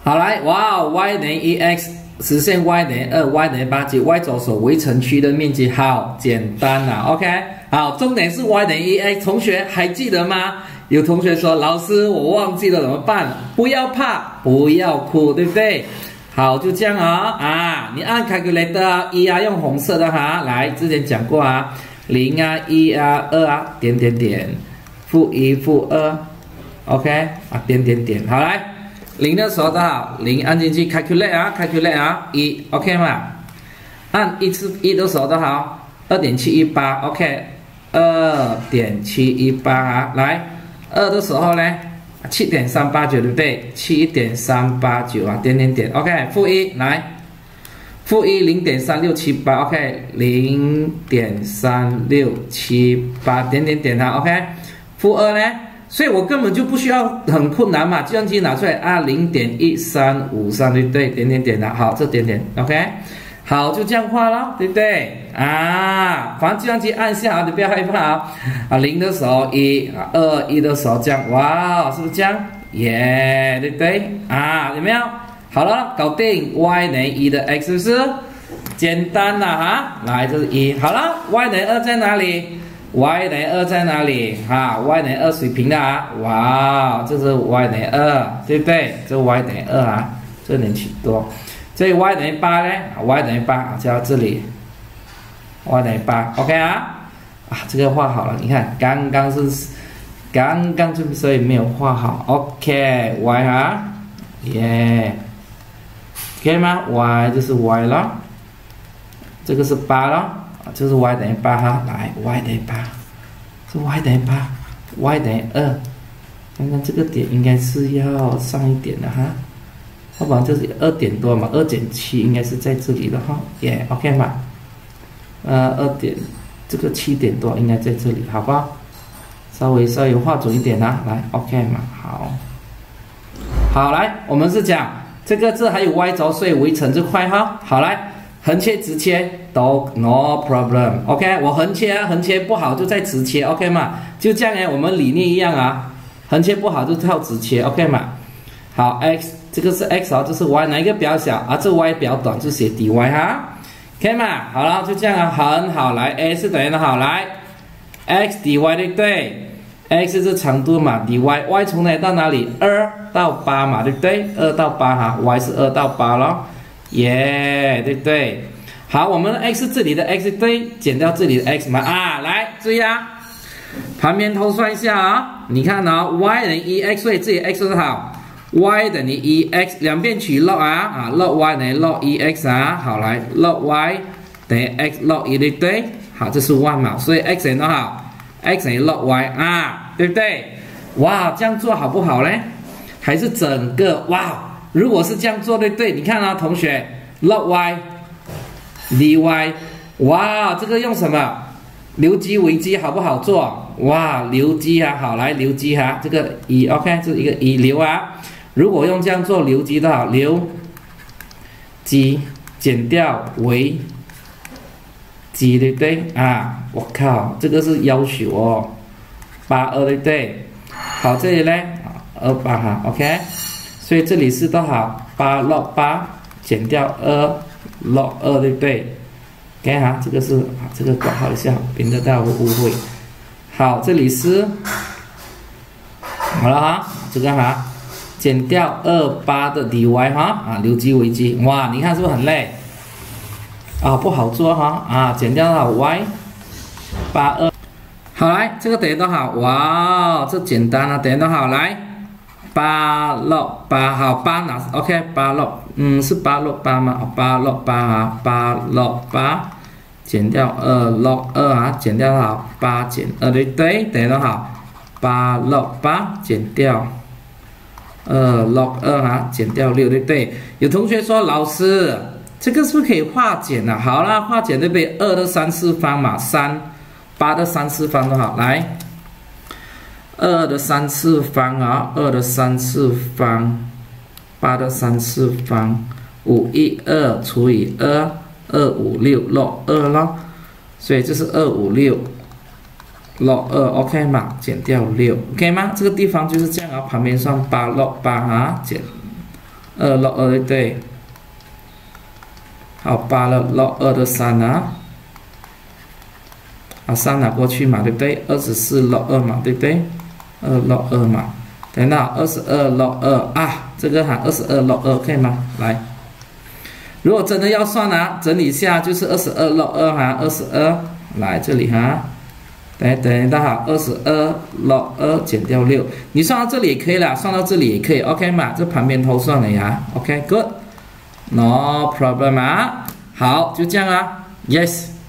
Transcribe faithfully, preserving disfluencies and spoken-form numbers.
好来，哇 ，y 等于 e x 实现 y 等于二 ，y 等于八及 y 轴所围成区的面积，好简单呐、啊、，OK， 好，重点是 y 等于 e x， 同学还记得吗？有同学说老师我忘记了怎么办？不要怕，不要哭，对不对？好，就这样啊、哦、啊，你按 calculator 一啊，用红色的哈，来之前讲过啊，零啊一啊二啊点点点，负一负二 ，OK 啊点点点，好来。零的时候多少？零按进去 calculate 啊 ，calculate 啊，一 OK 嘛？按一次一的时候多少？二点七一八 OK， 二点七一八啊，来二的时候呢？七点三八九对不对？七点三八九啊，点点点 OK， 负一来，负一零点三六七八 OK， 零点三六七八点点点啊 OK， 负二呢？所以我根本就不需要很困难嘛，计算机拿出来啊，零点一三五三，对不对？点点点的，好，这点点 ，OK， 好，就这样画了，对不对？啊，反正计算机按下啊，你不要害怕啊，啊，零的时候一，啊，二一的时候这样，哇，是不是这样？耶、yeah ，对不对？啊，有没有？好了，搞定 ，y 等于一的 x 是不是？简单了哈，来，这是一，好了 ，y 等于二在哪里？y 等于二在哪里？哈 ，y 等于二水平的啊！哇，这是 y 等于二，对不对？这 y 等于二啊，这能取多。这 y 等于八呢 ？y 等于八，就到这里。y 等于八 ，OK 啊？啊，这个画好了，你看，刚刚是刚刚就所以没有画好 ，OK，y 啊，耶，可以吗 ？y 就是 y 了，这个是八了。就是 y 等于八哈，来 y 等于八，是 y 等于八 ，y 等于二，刚刚这个点应该是要上一点的哈，要不然就是二点多嘛，二减七应该是在这里了哈，耶、yeah, ，OK 嘛，呃，二点这个七点多应该在这里，好不好？稍微稍微画准一点啊，来 OK 嘛，好，好来，我们是讲这个字还有 y 轴，所以围成这块哈，好来。横切直切都 no problem，OK， 我横切啊，横切不好就再直切 ，OK 嘛，就这样哎，我们理念一样啊，横切不好就跳直切 ，OK 嘛，好 x 这个是 x 啊，这是 y， 哪一个比较小啊？这 y 比较短就写 dy 哈，可以嘛？好了，就这样啊，很好，来 a 是等于的好，来 x dy 对不对 ？x 是长度嘛 ，dy，y 从哪里到哪里？二到八嘛，对不对？二到八哈 ，y 是二到八咯。耶、yeah ，对不对？好，我们的 x 这里的 x 对，减掉这里的 x 嘛啊，来注意啊，旁边偷算一下啊，你看啊、哦、，y 等于 一 x， 所以这里 x 是好 ，y 等于一 x， 两边取 log 啊啊 ，log y 等于 log 一 x 啊，好来 log y 等于 x log 一，对不对？好，这是 one 嘛，所以 x 等于多少 ？x 等于 log y 啊，对不对？哇，这样做好不好嘞？还是整个哇？如果是这样做，对不对？你看啊，同学 ，log y dy， 哇，这个用什么？留积为积好不好做？哇，留积啊，好来留积哈，这个一 OK， 这是一个一留啊。如果用这样做留积的好，留积减掉为积，对不对啊？我靠，这个是要求哦，八二对不对？好，这里呢，二八哈 ，OK。所以这里是多少？八 log 八减掉二 log 二，对不对 ？OK 哈，这个是啊，这个挂号一下，免得大家会误会。好，这里是好了哈，这个哈减掉二八的 dy 哈啊，留积为积，哇，你看是不是很累？啊，不好做哈啊，减掉多少 y 八二，好来，这个等于多少？哇，这简单啊，等于多少？来。八 log 八好八拿 OK 八 log 嗯是八 log 八吗？八 log 八啊八 log 八减掉二 log 二啊减掉多少？八减二对不对？等于多少？八 log 八减掉二 log 二啊减掉六对不对？有同学说老师这个是不是可以化简啊？好啦，化简对不对？二的三次方嘛，三八的三次方多好来。二的三次方啊，二的三次方，八的三次方，五一二除以二，二五六 log 二咯，所以这是二五六 log 二 ，OK 嘛？减掉六 ，OK 吗？这个地方就是这样啊，旁边算八 log 八啊，减二 log 二对不对？好，八了 log 二的三啊，啊三拿过去嘛，对不对？二十四 log 二嘛，对不对？二 log 二嘛，等到二十二 log 二啊，这个哈二十二 log 二可以吗？来，如果真的要算啊，整理一下就是二十二 log 二哈，二十二来这里哈。等等到好，二十二 log 二减掉六，你算到这里也可以啦，算到这里也可以 ，OK 嘛？这旁边偷算了呀 ，OK，good，no problem 啊，好，就这样啊 ，yes。